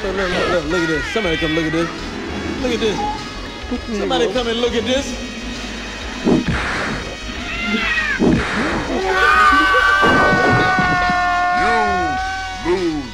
Look at this. Somebody come look at this. Look at this. Somebody come and look at this. You lose.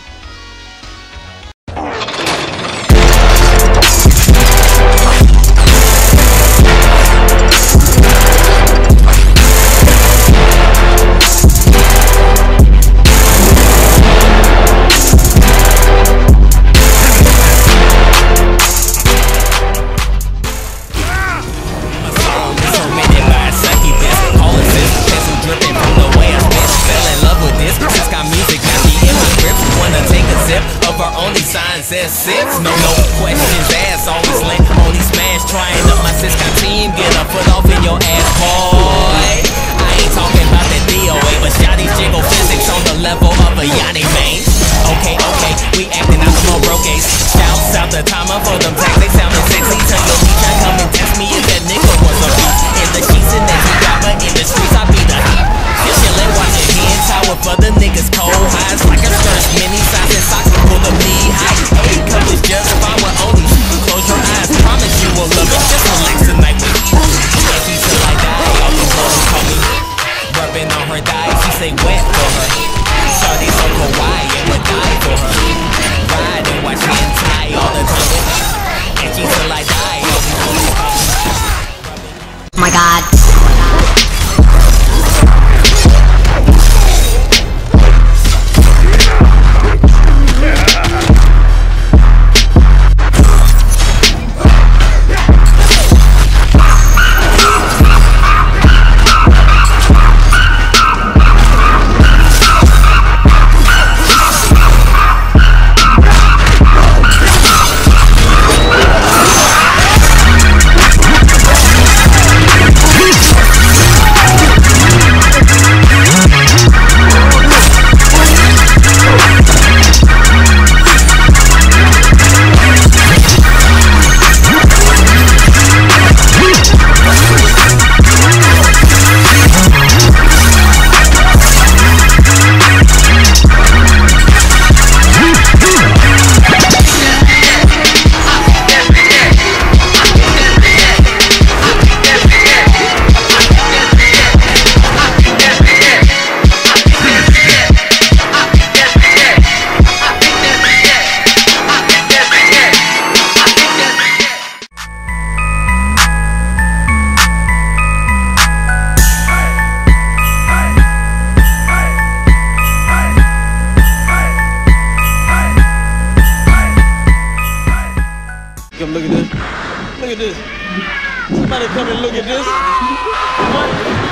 Says six, no questions asked, always late, only smash, trying up my Cisco team, get a foot off in your ass, boy. I ain't talking about that DOA, but shawty's jiggle physics on the level of a Yanni main. Okay, we acting out some more broke ace. Shouts out the timer for them tags, they sounding sexy. Tell your teacher come and test me if that nigga was a beat. In the sheets and that got, but in the streets I be the heat. Chillin', watching head tower for the niggas cold highs like a skirt, mini size and socks pull them knee high. Hey, come is just fine with only close your eyes. Promise you will love it. Just relax tonight with me. Yankee till I die. All these hoes call me. Rubbing on her thighs, she say wet for her. Shawty so kawaii and would die for her. Ride and watch me and tie all the time. Yankee till I die. All these hoes call me. Oh my God. Come look at this. Look at this. Somebody come and look at this. What?